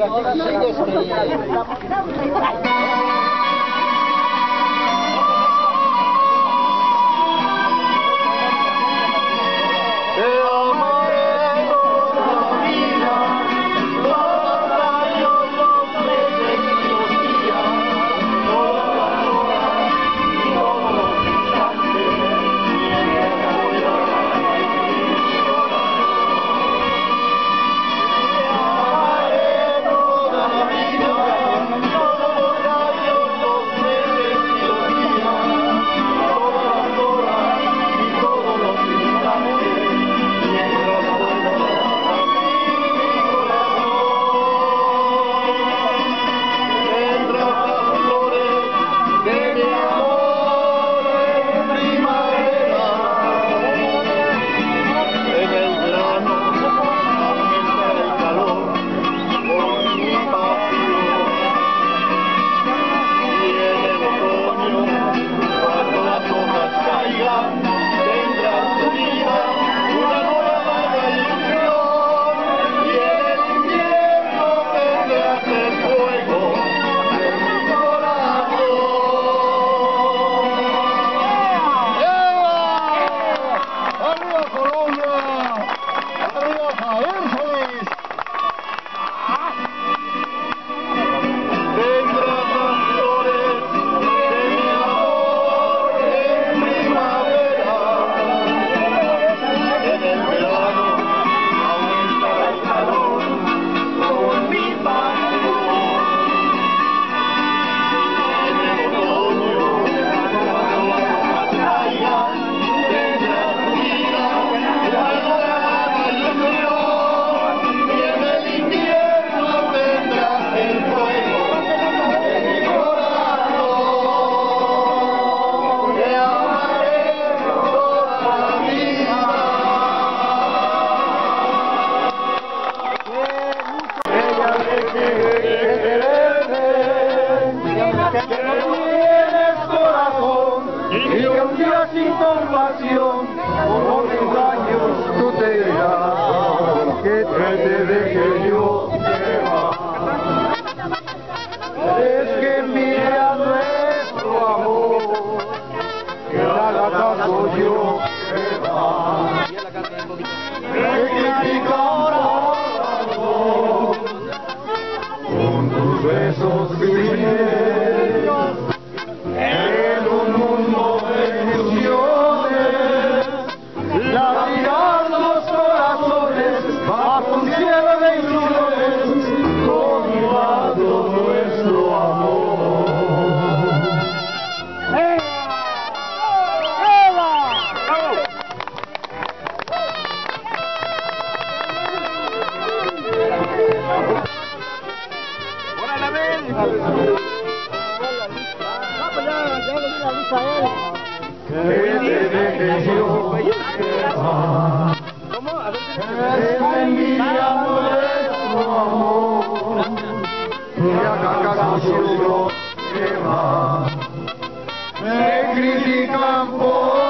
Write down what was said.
Y un día sin compasión, por tus años tú te dirás que te deje yo llevar. Es que mira nuestro amor, que haga caso yo te va. Me critica corazón, con tus besos vinieron. En un mundo de ilusiones, latigan los corazones bajo un cielo de ilusiones, conmutando nuestro amor. ¡Hola, Abel! Que te deje yo llevar. Es envidia nuestro amor, que haga caso yo llevar. Me critican por